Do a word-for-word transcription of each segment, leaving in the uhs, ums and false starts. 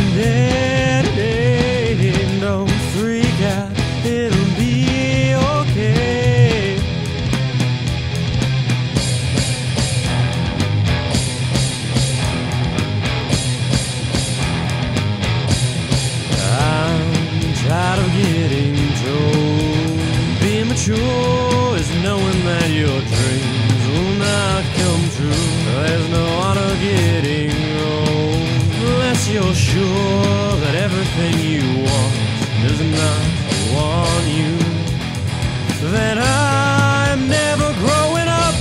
pretending. Don't freak out, it'll be okay. I'm tired of getting told being mature is knowing that your dreams will not come true. There's no honor getting old unless you're sure that everything you want does not want you. Then I'm never growing up.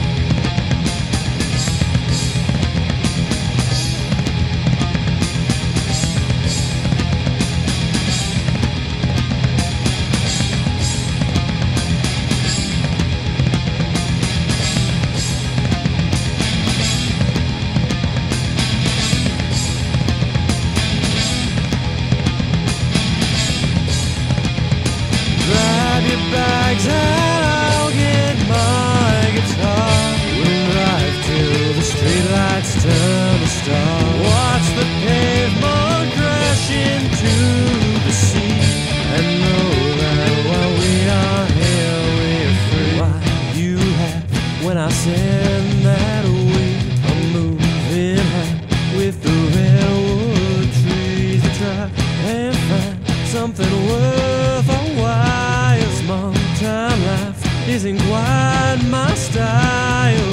Bags and I'll get my guitar. We'll drive till the streetlights turn to stars. Watch the pavement crash into the sea, and know that while we are here we're free. Why you laugh when I said that we are moving high with the redwood trees to try and find something worth our while. Small-time life isn't quite my style.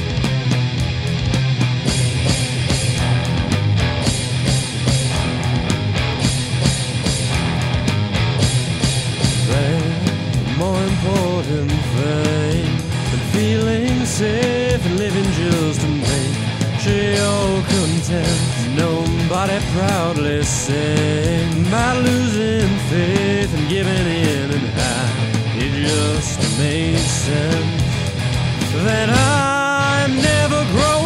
There's a more important thing than feeling safe and living just to make sure you're content. Nobody proudly sing about losing faith and giving in and high. It just makes sense that I'm never growing